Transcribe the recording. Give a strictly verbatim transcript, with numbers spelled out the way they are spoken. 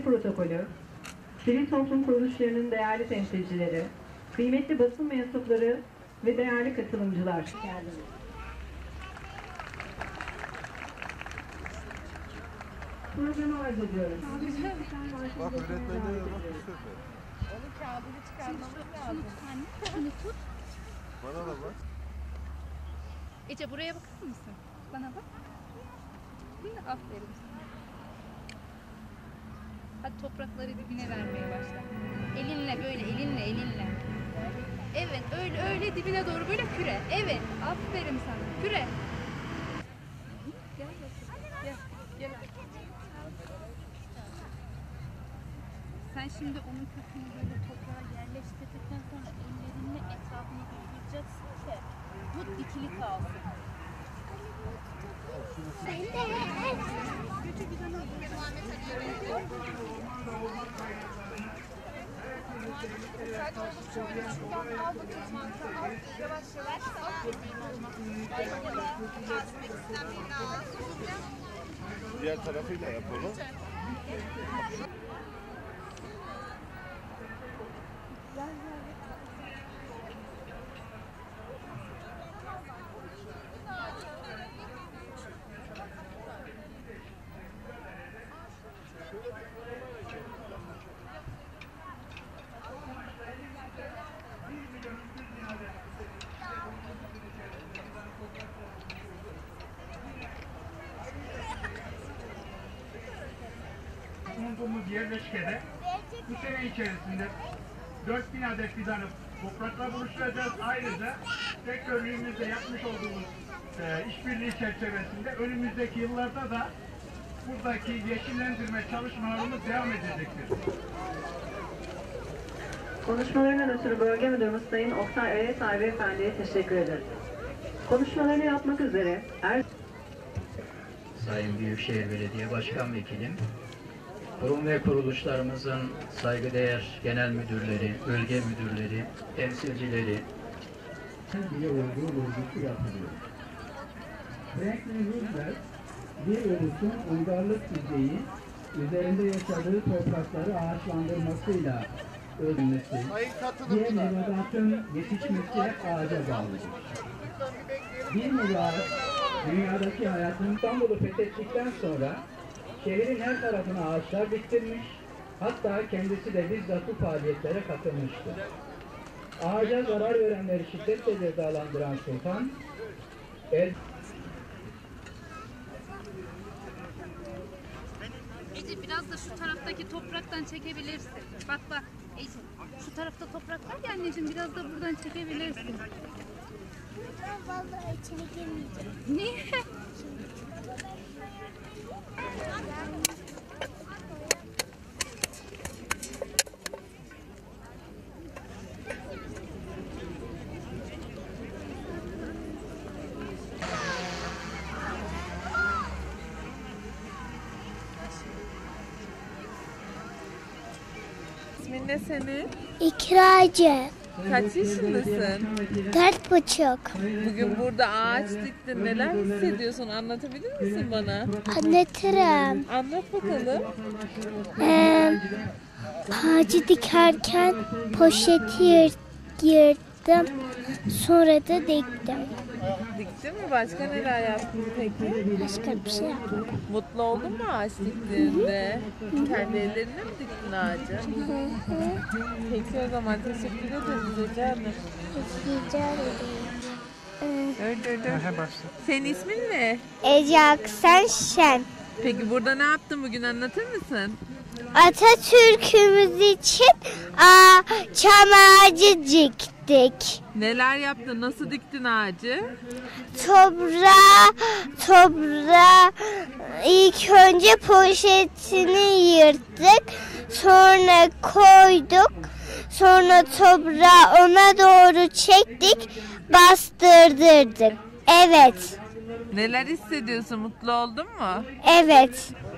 Yönetim Protokolü, sivil toplum kuruluşlarının değerli temsilcileri, kıymetli basın mensupları ve değerli katılımcılar geldiniz. Programı arz ediyorum. Bak öğretmenlere bak bu sefer. Onun kağıdını çıkarmamız lazım. Şunu tut. Bana da bak. Ece buraya bakar mısın? Bana bak. Aferin sana. Hadi toprakları dibine vermeye başla. Elinle böyle elinle elinle. Evet öyle öyle dibine doğru böyle küre. Evet aferin sana küre. Gel bakalım. Gel. Gel. Sen şimdi onun kökünü böyle toprağa yerleştirdikten sonra ellerinle etrafını durduracaksın ki bu dikili kalsın. Diğer tarafıyla yapalım. Bulunduğumuz yerleşkede bu sene içerisinde dört bin adet fidanı toprakla buluşturacağız. Ayrıca sektörlüğümüzde yapmış olduğumuz e, işbirliği çerçevesinde önümüzdeki yıllarda da buradaki yeşillendirme çalışmalarımız devam edecektir. Konuşmalarından ötürü Bölge Müdürümüz Sayın Oktay Öğretay Beyefendi'ye teşekkür ederiz. Konuşmalarını yapmak üzere Er... Sayın Büyükşehir Belediye Başkan Vekilim, kurum ve kuruluşlarımızın saygıdeğer genel müdürleri, bölge müdürleri, temsilcileri, bir olduğu vurgusu yapılıyor. Franklin Roosevelt, bir ulusun uygarlık düzeyi, üzerinde yaşadığı toprakları ağaçlandırmasıyla ölmesi, diğer mevzuatın yetişmesi ağaca bağlıdır. Bir mevzuat, dünyadaki hayatın İstanbul'u fethettikten sonra şehrin her tarafına ağaçlar diktirmiş, hatta kendisi de bizzat bu faaliyetlere katılmıştı. Ağaca zarar verenleri şiddetle cezalandıran sultan, el... Ece biraz da şu taraftaki topraktan çekebilirsin. Bak bak Ece şu tarafta toprak var ya anneciğim biraz da buradan çekebilirsin. Ben vallahi içine girmeyeceğim. Niye? İsmin ne senin? İkracı. Kaç yaşındasın? Dört buçuk. Bugün burada ağaç diktin. Neler hissediyorsun? Anlatabilir misin bana? Anlatırım. Anlat bakalım. Ee, ağacı dikerken poşeti yırt, yırttım. Sonra da diktim. Diktin mi? Başka neler yaptın peki? Başka bir şey yapmadım. Mutlu oldun mu ağaç diktiğinde? Kendi ellerinle mi diktin ağacı? Peki o zaman teşekkür ederiz Ece Hanım. Rica ederim. Ee, Dur dur dur. Senin ismin ne? Ece Aksen Şen. Peki burada ne yaptın bugün anlatır mısın? Atatürk'ümüz için aa, çam ağacı diktik. Neler yaptın? Nasıl diktin ağacı? Toprağa, toprağa ilk önce poşetini yırttık. Sonra koyduk. Sonra toprağı ona doğru çektik. Bastırdırdık. Evet. Neler hissediyorsun? Mutlu oldun mu? Evet.